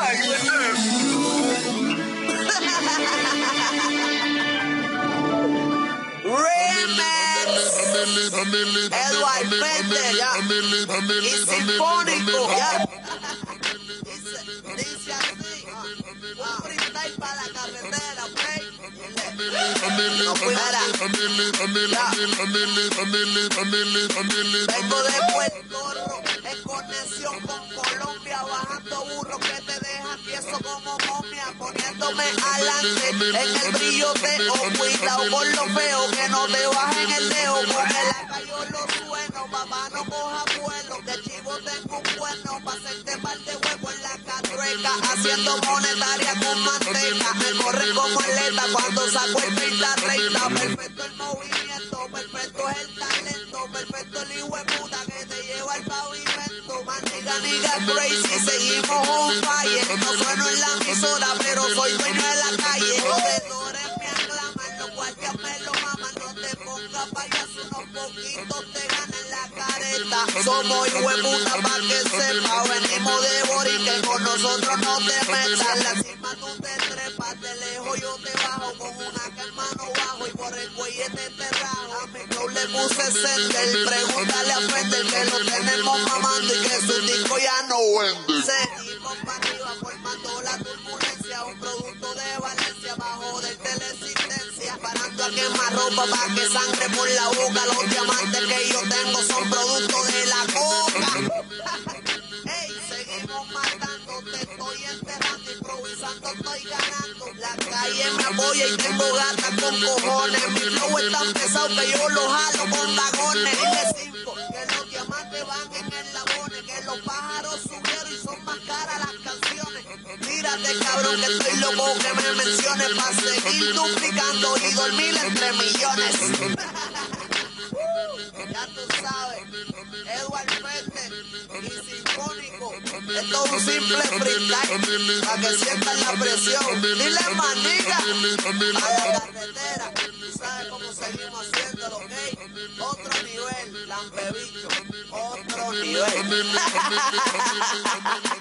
Edward Fender, ya. Y Sinfónico, ya. Dice así, un freestyle para la carretera, ok. No fuera. Vengo de Puerto Rico, en conexión con Colombia, bajando burro que te deja tieso como momia, poniéndome adelante en el brillo de cuidado con lo feo, que no te bajen el dedo, con el acá yo lo sueno, papá no coja vuelo, de chivo tengo un bueno, pa' hacerte par de huevo en la catrueca, haciendo monetaria con manteca, me corre como atleta cuando saco el 30-30, perfecto el movimiento, perfecto es el talento, perfecto el hijo de puta que te lleva al pavimento, maniga crazy, seguimos on fire, no sueno en la emisora, pero soy dueño de la calle, los vendedores me aclaman, los guardias me lo maman, no te pongas payaso, unos poquitos te ganan la careta, somos hijo de puta pa' que sepa, venimos de Borique, con nosotros no te metas, la cima tú te trepas, de lejos yo te bajo, con una calma no bajo, y por el cuello te rajo, a mi flow le puse sender, pregúntale a Fender que lo tenemos mamando y que su disco ya no vende. Seguimos para arriba formando la turbulencia, un producto de Valencia, bajo de teleesistencia, parando a quemar ropa para que sangre por la boca, los diamantes que yo tengo son producto de la coca. Ey, seguimos matando, te estoy enterrando, improvisando estoy ganando, la calle me apoya y tengo gatas con cojones, mi flow es tan pesado que yo lo jalo con vagones, dile 5, que los diamantes van en el labone, que los pájaros subieron y son más caras las canciones, mírate cabrón que estoy loco que me menciones, pa' seguir duplicando y dormir entre millones. Ya tú sabes, Edward Fender y Sinfónico, esto es un simple freestyle, para que sientan la presión, dile maniga, a la carretera, tú sabes cómo seguimos haciéndolo, ¿ok? Otro nivel, lampebicho, otro nivel.